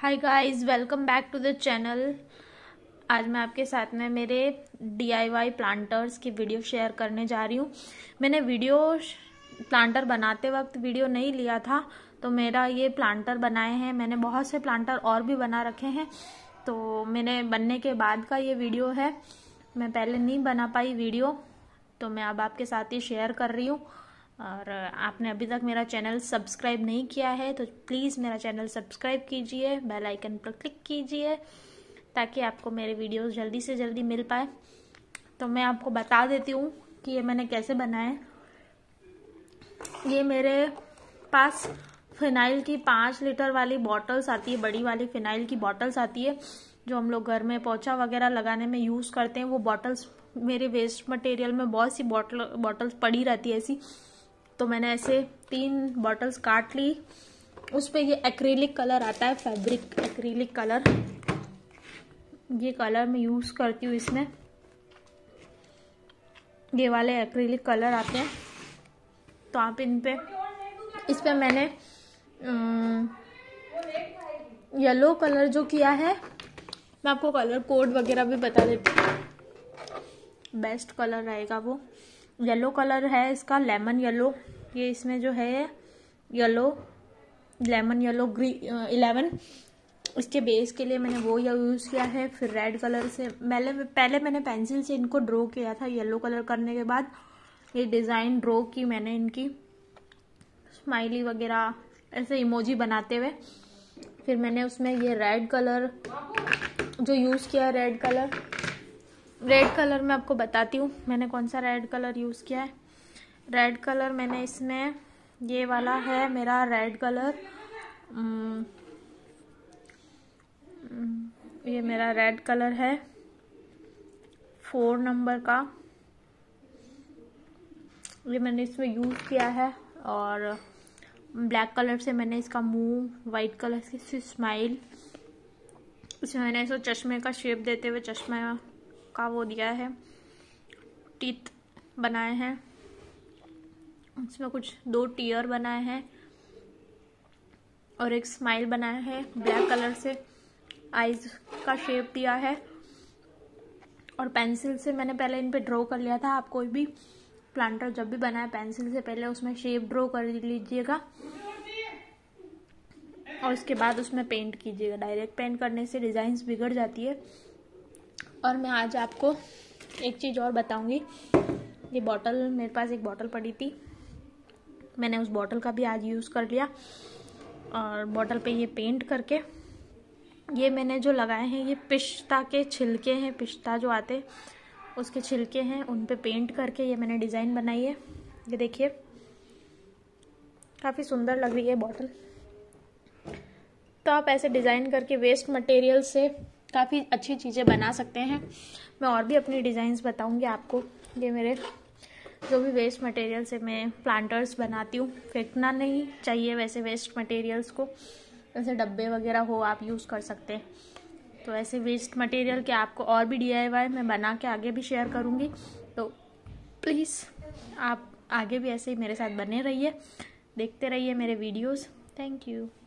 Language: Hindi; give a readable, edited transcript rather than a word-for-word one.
Hi guys, welcome back to the channel. आज मैं आपके साथ में मेरे DIY प्लांटर्स की वीडियो शेयर करने जा रही हूँ। मैंने प्लांटर बनाते वक्त वीडियो नहीं लिया था, तो मेरा ये प्लांटर बनाए हैं। मैंने बहुत से प्लांटर और भी बना रखे हैं, तो मैंने बनने के बाद का ये वीडियो है। मैं पहले नहीं बना पाई वीडियो, तो मैं अब आपके साथ ही शेयर कर रही हूँ। और आपने अभी तक मेरा चैनल सब्सक्राइब नहीं किया है तो प्लीज़ मेरा चैनल सब्सक्राइब कीजिए, बेल आइकन पर क्लिक कीजिए ताकि आपको मेरे वीडियोस जल्दी से जल्दी मिल पाए। तो मैं आपको बता देती हूँ कि ये मैंने कैसे बनाए। ये मेरे पास फिनाइल की 5 लीटर वाली बॉटल्स आती है, बड़ी वाली फिनाइल की बॉटल्स आती है जो हम लोग घर में पोछा वगैरह लगाने में यूज़ करते हैं। वो बॉटल्स मेरे वेस्ट मटेरियल में बहुत सी बॉटल्स पड़ी रहती है ऐसी, तो मैंने ऐसे 3 बॉटल्स काट ली। उस पे ये एक्रिलिक कलर आता है, फैब्रिक एक्रिलिक कलर। ये कलर मैं यूज करती हूँ इसमें, ये वाले एक्रिलिक कलर आते हैं। तो आप इस पे मैंने येलो कलर जो किया है, मैं आपको कलर कोड वगैरह भी बता देती हूँ। बेस्ट कलर रहेगा वो येलो कलर है इसका, लेमन येलो। ये इसमें जो है येलो, लेमन येलो 11। इसके बेस के लिए मैंने वो यूज़ किया है। फिर रेड कलर से पहले मैंने पेंसिल से इनको ड्रॉ किया था। येलो कलर करने के बाद ये डिज़ाइन ड्रॉ की मैंने, इनकी स्माइली वगैरह ऐसे इमोजी बनाते हुए। फिर मैंने उसमें ये रेड कलर जो यूज़ किया, रेड कलर मैं आपको बताती हूँ मैंने कौन सा रेड कलर यूज़ किया है। रेड कलर मैंने इसमें, ये वाला है मेरा रेड कलर। ये मेरा रेड कलर है 4 नंबर का, ये मैंने इसमें यूज़ किया है। और ब्लैक कलर से मैंने इसका मुंह, वाइट कलर से स्माइल, इसमें मैंने इसको चश्मे का शेप देते हुए चश्मे का वो दिया है, टीथ बनाए हैं। इसमें कुछ 2 टीयर बनाए हैं और एक स्माइल बनाया है। ब्लैक कलर से आईज का शेप दिया है। और पेंसिल से मैंने पहले इन पे ड्रॉ कर लिया था। आप कोई भी प्लांटर जब भी बनाए पेंसिल से पहले उसमें शेप ड्रॉ कर लीजिएगा और उसके बाद उसमें पेंट कीजिएगा। डायरेक्ट पेंट करने से डिजाइन्स बिगड़ जाती है। और मैं आज आपको एक चीज़ और बताऊंगी। ये बॉटल, मेरे पास एक बॉटल पड़ी थी, मैंने उस बॉटल का भी आज यूज़ कर लिया। और बॉटल पे ये पेंट करके, ये मैंने जो लगाए हैं ये पिस्ता के छिलके हैं, पिस्ता जो आते उसके छिलके हैं, उन पे पेंट करके ये मैंने डिज़ाइन बनाई है। ये देखिए काफ़ी सुंदर लग रही है बॉटल। तो आप ऐसे डिज़ाइन करके वेस्ट मटेरियल से काफ़ी अच्छी चीज़ें बना सकते हैं। मैं और भी अपनी डिज़ाइंस बताऊंगी आपको। ये मेरे जो भी वेस्ट मटेरियल से मैं प्लांटर्स बनाती हूँ, फेंकना नहीं चाहिए वैसे वेस्ट मटेरियल्स को। जैसे डब्बे वगैरह हो आप यूज़ कर सकते हैं। तो ऐसे वेस्ट मटेरियल के आपको और भी DIY मैं बना के आगे भी शेयर करूँगी। तो प्लीज़ आप आगे भी ऐसे ही मेरे साथ बने रहिए, देखते रहिए मेरे वीडियोज़। Thank you.